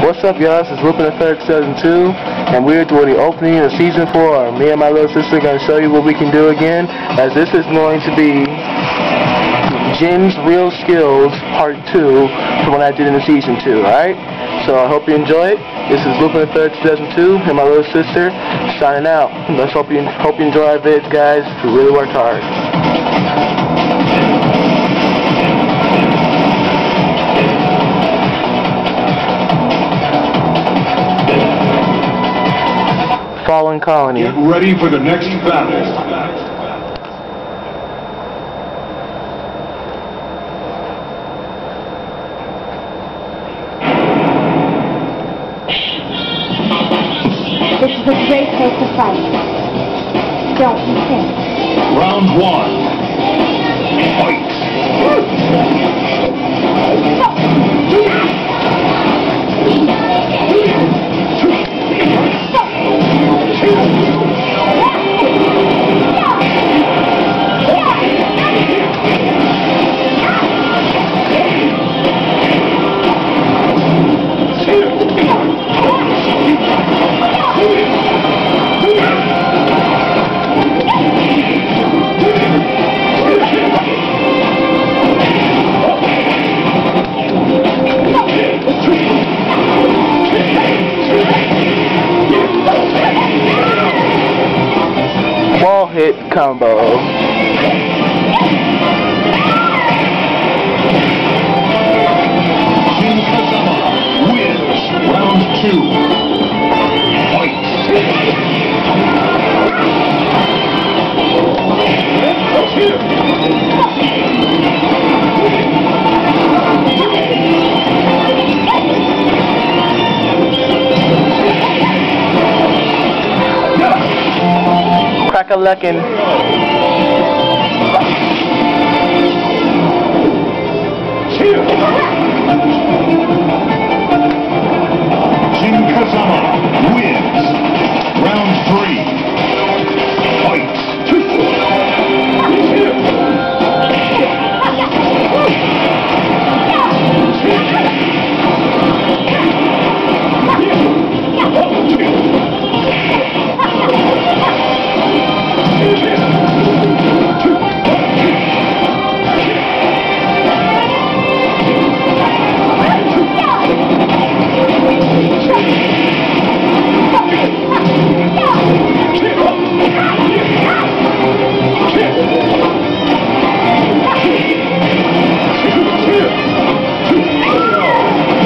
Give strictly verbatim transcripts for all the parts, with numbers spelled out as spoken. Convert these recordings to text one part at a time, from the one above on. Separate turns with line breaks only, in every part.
What's up, y'all? This is Lupin the Third Season two, and we're doing the opening of Season four. Me and my little sister are going to show you what we can do again, as this is going to be Jin's Real Skills Part two from what I did in the Season two, alright? So I hope you enjoy it. This is Lupin the Third Season two, and my little sister signing out. Let's hope you, hope you enjoy our vids, guys. We really worked hard. Fallen Colony.
Get ready for the next battle.
This is a great place to fight. Don't you think?
Round one. Fight.
Wall hit combo.
Jin Kazama wins round two. Fight.
Crack-a-leckin'.
Jin Kazama wins round three. Fight.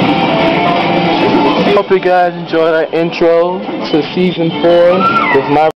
Hope you guys enjoyed our intro to Season four with my